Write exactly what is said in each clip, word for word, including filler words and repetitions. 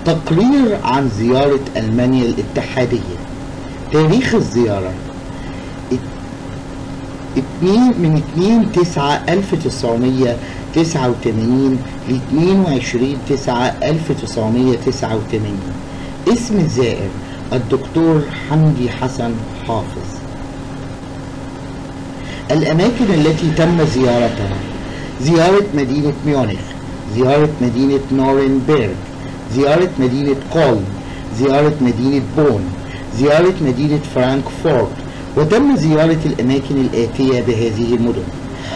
تقرير عن زيارة ألمانيا الاتحادية. تاريخ الزيارة من اتنين تسعة ألف وتسعمية تسعة وتمانين ل اتنين وعشرين تسعة ألف وتسعمية تسعة وتمانين. اسم الزائر الدكتور حمدي حسن حافظ. الأماكن التي تم زيارتها: زيارة مدينة ميونخ، زيارة مدينة نورنبرغ، زيارة مدينة كولن، زيارة مدينة بون، زيارة مدينة فرانكفورت. وتم زيارة الأماكن الآتية بهذه المدن: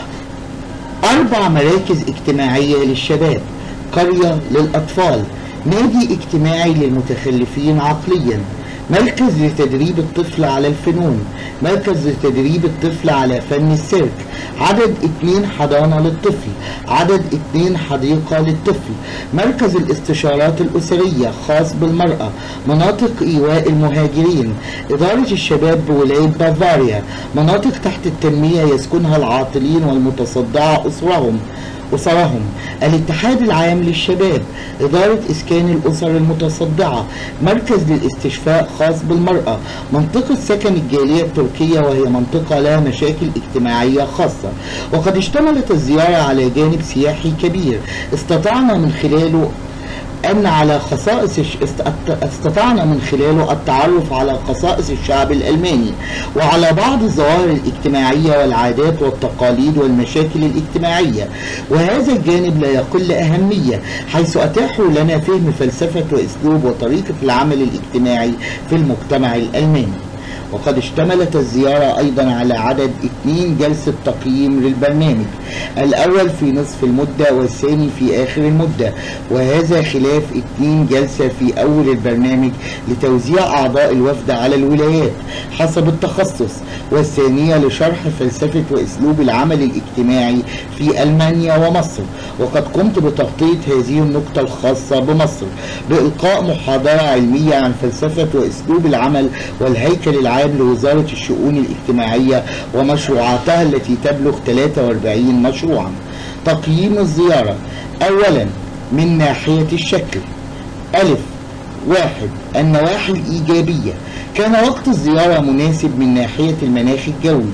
أربع مراكز اجتماعية للشباب، قرية للأطفال، نادي اجتماعي للمتخلفين عقليا، مركز لتدريب الطفل على الفنون، مركز لتدريب الطفل على فن السيرك، عدد اتنين حضانة للطفل، عدد اتنين حديقة للطفل، مركز الاستشارات الأسرية خاص بالمرأة، مناطق إيواء المهاجرين، إدارة الشباب بولاية بافاريا، مناطق تحت التنمية يسكنها العاطلين والمتصدعة أسرهم أسرهم، الاتحاد العام للشباب، إدارة إسكان الأسر المتصدعة، مركز للاستشفاء خاص بالمرأة، منطقة سكن الجالية التركية وهي منطقة لها مشاكل اجتماعية خاصة. وقد اشتملت الزيارة على جانب سياحي كبير استطعنا من خلاله أن على خصائص استطعنا من خلاله التعرف على خصائص الشعب الألماني وعلى بعض الظواهر الاجتماعية والعادات والتقاليد والمشاكل الاجتماعية، وهذا الجانب لا يقل أهمية حيث أتاحوا لنا فهم فلسفة وأسلوب وطريقة العمل الاجتماعي في المجتمع الألماني. وقد اشتملت الزيارة أيضا على عدد اتنين جلسة تقييم للبرنامج، الأول في نصف المدة والثاني في آخر المدة، وهذا خلاف اتنين جلسة في أول البرنامج لتوزيع أعضاء الوفد على الولايات حسب التخصص، والثانية لشرح فلسفة وأسلوب العمل الاجتماعي في ألمانيا ومصر. وقد قمت بتغطية هذه النقطة الخاصة بمصر بإلقاء محاضرة علمية عن فلسفة وأسلوب العمل والهيكل العام لوزارة الشؤون الاجتماعية ومشروعاتها التي تبلغ ثلاثة وأربعين مشروعا. تقييم الزيارة: أولا من ناحية الشكل: ألف واحد النواحي الإيجابية، كان وقت الزيارة مناسب من ناحية المناخ الجوي.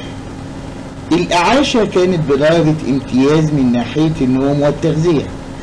الإعاشة كانت بدرجة امتياز من ناحية النوم والتغذية.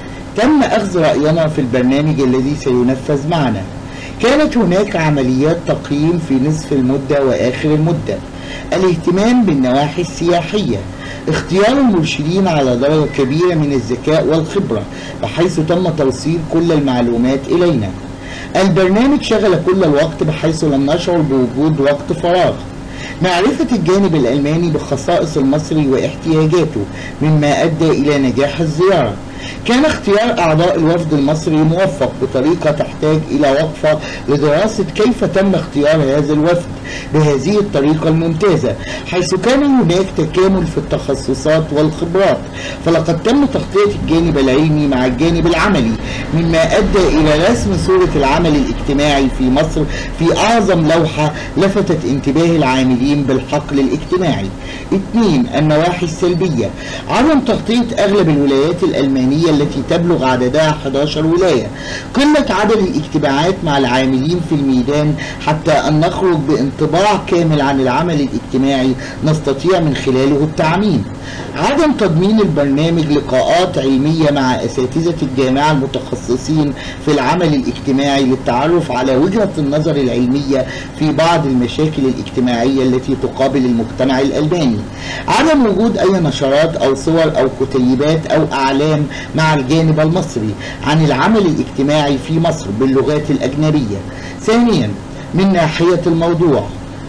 تم أخذ رأينا في البرنامج الذي سينفذ معنا. كانت هناك عمليات تقييم في نصف المدة وآخر المدة. الاهتمام بالنواحي السياحية، اختيار المرشدين على درجة كبيرة من الذكاء والخبرة بحيث تم توصيل كل المعلومات إلينا. البرنامج شغل كل الوقت بحيث لم نشعر بوجود وقت فراغ. معرفة الجانب الألماني بخصائص المصري واحتياجاته مما أدى إلى نجاح الزيارة. كان اختيار أعضاء الوفد المصري موفق بطريقة تحتاج إلى وقفة لدراسة كيف تم اختيار هذا الوفد بهذه الطريقة الممتازة، حيث كان هناك تكامل في التخصصات والخبرات. فلقد تم تغطية الجانب العلمي مع الجانب العملي مما أدى إلى رسم صورة العمل الاجتماعي في مصر في أعظم لوحة لفتت انتباه العاملين بالحقل الاجتماعي. اثنين النواحي السلبية: عدم تغطية أغلب الولايات الألمانية التي تبلغ عددها إحدى عشرة ولاية، قلة عدد الاجتماعات مع العاملين في الميدان حتى أن نخرج بانطباع كامل عن العمل الاجتماعي نستطيع من خلاله التعميم. عدم تضمين البرنامج لقاءات علمية مع أساتذة الجامعة المتخصصين في العمل الاجتماعي للتعرف على وجهة النظر العلمية في بعض المشاكل الاجتماعية التي تقابل المجتمع الألباني. عدم وجود أي نشرات أو صور أو كتيبات أو أعلام مع الجانب المصري عن العمل الاجتماعي في مصر باللغات الأجنبية. ثانيا من ناحية الموضوع: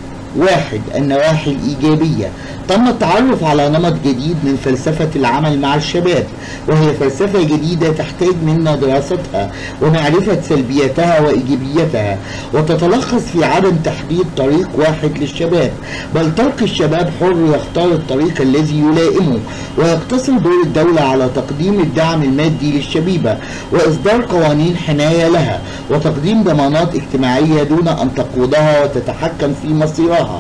واحد النواحي الإيجابية، تم التعرف على نمط جديد من فلسفة العمل مع الشباب، وهي فلسفة جديدة تحتاج منا دراستها ومعرفة سلبياتها وإيجابياتها، وتتلخص في عدم تحديد طريق واحد للشباب، بل ترك الشباب حر يختار الطريق الذي يلائمه، ويقتصر دور الدولة على تقديم الدعم المادي للشبيبة وإصدار قوانين حماية لها وتقديم ضمانات اجتماعية دون أن تقودها وتتحكم في مصيرها.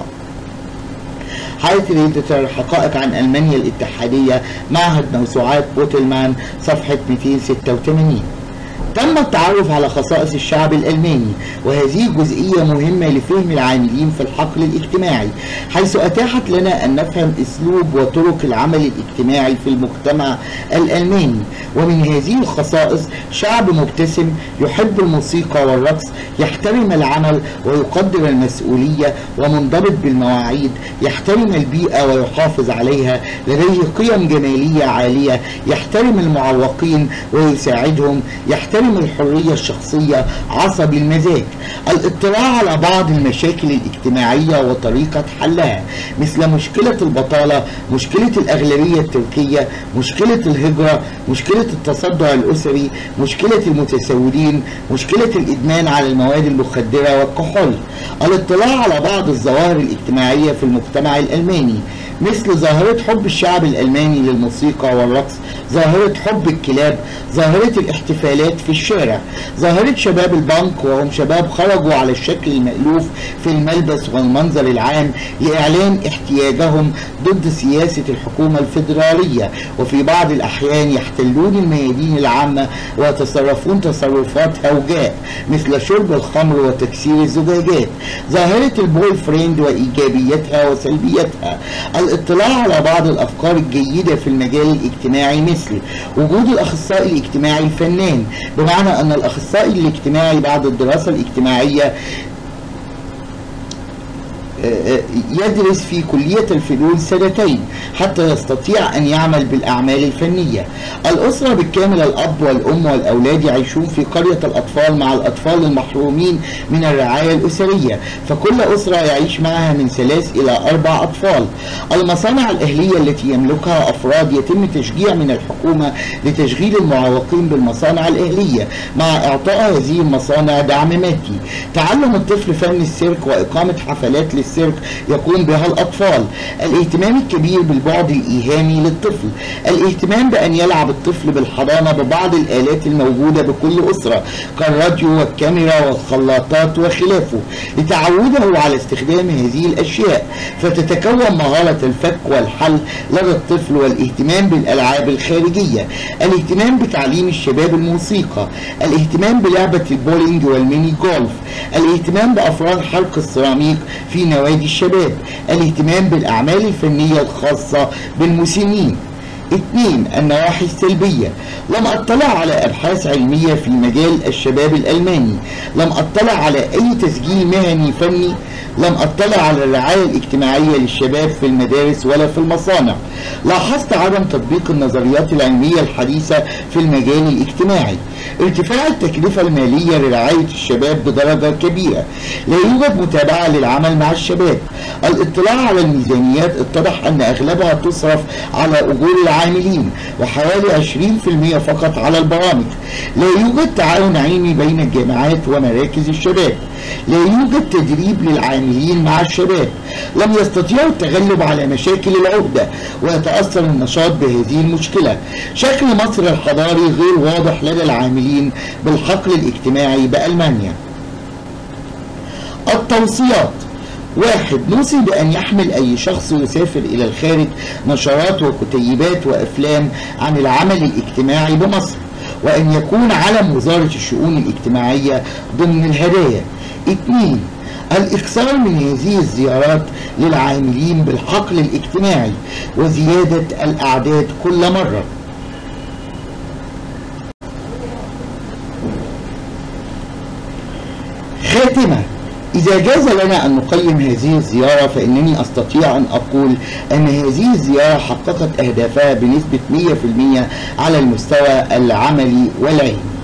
حيث لتر حقائق عن ألمانيا الاتحادية، معهد موسوعات بوتلمان، صفحة مئتين وستة وثمانين. تم التعرف على خصائص الشعب الألماني، وهذه جزئية مهمة لفهم العاملين في الحقل الاجتماعي، حيث أتاحت لنا أن نفهم أسلوب وطرق العمل الاجتماعي في المجتمع الألماني. ومن هذه الخصائص شعب مبتسم، يحب الموسيقى والرقص، يحترم العمل ويقدر المسؤولية، ومنضبط بالمواعيد، يحترم البيئة ويحافظ عليها، لديه قيم جمالية عالية، يحترم المعوقين ويساعدهم، يحترم الحرية الشخصية، عصبي المزاج. الاطلاع على بعض المشاكل الاجتماعية وطريقة حلها، مثل مشكلة البطالة، مشكلة الأغلبية التركية، مشكلة الهجرة، مشكلة التصدع الأسري، مشكلة المتسولين، مشكلة الإدمان على المواد المخدرة والكحول. الاطلاع على بعض الظواهر الاجتماعية في المجتمع الألماني، مثل ظاهرة حب الشعب الألماني للموسيقى والرقص، ظاهرة حب الكلاب، ظاهرة الاحتفالات في الشارع، ظاهرة شباب البنك وهم شباب خرجوا على الشكل المألوف في الملبس والمنظر العام لإعلان احتياجهم ضد سياسة الحكومة الفيدرالية، وفي بعض الأحيان يحتلون الميادين العامة ويتصرفون تصرفات هوجاء مثل شرب الخمر وتكسير الزجاجات. ظاهرة البوي فريند وإيجابيتها وسلبيتها. الاطلاع على بعض الأفكار الجيدة في المجال الاجتماعي، مثل وجود الأخصائي الاجتماعي الفنان، بمعنى أن الأخصائي الاجتماعي بعد الدراسة الاجتماعية يدرس في كلية الفنون سنتين حتى يستطيع أن يعمل بالأعمال الفنية. الأسرة بالكامل، الأب والأم والأولاد يعيشون في قرية الأطفال مع الأطفال المحرومين من الرعاية الأسرية، فكل أسرة يعيش معها من ثلاث إلى أربع أطفال. المصانع الأهلية التي يملكها أفراد، يتم تشجيع من الحكومة لتشغيل المعوقين بالمصانع الأهلية مع إعطاء هذه المصانع دعم مادي. تعلم الطفل فن السيرك وإقامة حفلات للسيرك يقوم بها الأطفال. الاهتمام الكبير بالبعد الإيهامي للطفل، الاهتمام بأن يلعب الطفل بالحضانة ببعض الآلات الموجودة بكل أسرة كالراديو والكاميرا والخلاطات وخلافه، لتعوده على استخدام هذه الأشياء فتتكون مهارة الفك والحل لدى الطفل. والاهتمام بالألعاب الخارجية، الاهتمام بتعليم الشباب الموسيقى، الاهتمام بلعبة البولينج والميني جولف، الاهتمام بأفران حرق السيراميك في نوادي الشباب، الاهتمام بالأعمال الفنية الخاصة بالمسنين. اثنين، النواحي السلبية. لم أطلع على أبحاث علمية في مجال الشباب الألماني، لم أطلع على أي تسجيل مهني فني، لم أطلع على الرعاية الاجتماعية للشباب في المدارس ولا في المصانع. لاحظت عدم تطبيق النظريات العلمية الحديثة في المجال الاجتماعي. ارتفاع التكلفة المالية لرعاية الشباب بدرجة كبيرة، لا يوجد متابعة للعمل مع الشباب. الاطلاع على الميزانيات اتضح أن أغلبها تصرف على أجور العاملين وحوالي عشرين بالمئة فقط على البرامج. لا يوجد تعاون علمي بين الجامعات ومراكز الشباب. لا يوجد تدريب للعاملين مع الشباب. لم يستطيعوا التغلب على مشاكل العهدة ويتأثر النشاط بهذه المشكلة. شكل مصر الحضاري غير واضح لدى العاملين بالحقل الاجتماعي بألمانيا. التوصيات: واحد، نوصي بأن يحمل أي شخص يسافر إلى الخارج نشرات وكتيبات وأفلام عن العمل الاجتماعي بمصر، وأن يكون علم وزارة الشؤون الاجتماعية ضمن الهدايا. اثنين، الإكثار من هذه الزيارات للعاملين بالحقل الاجتماعي وزيادة الأعداد كل مرة. خاتمة: إذا جاز لنا أن نقيم هذه الزيارة فإنني أستطيع أن أقول أن هذه الزيارة حققت أهدافها بنسبة مئة بالمئة على المستوى العملي والعلمي.